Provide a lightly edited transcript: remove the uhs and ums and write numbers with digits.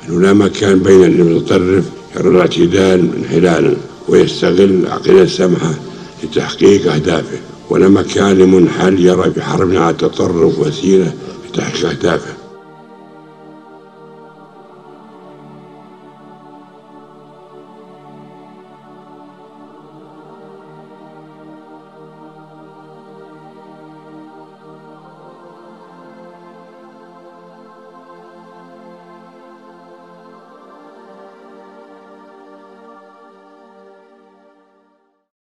أنه لا مكان بين المتطرف يرى الاعتدال انحلالا ويستغل عقيدة السمحة لتحقيق أهدافه، ولا مكان لمنحل يرى في حرب على التطرف وسيلة لتحقيق أهدافه.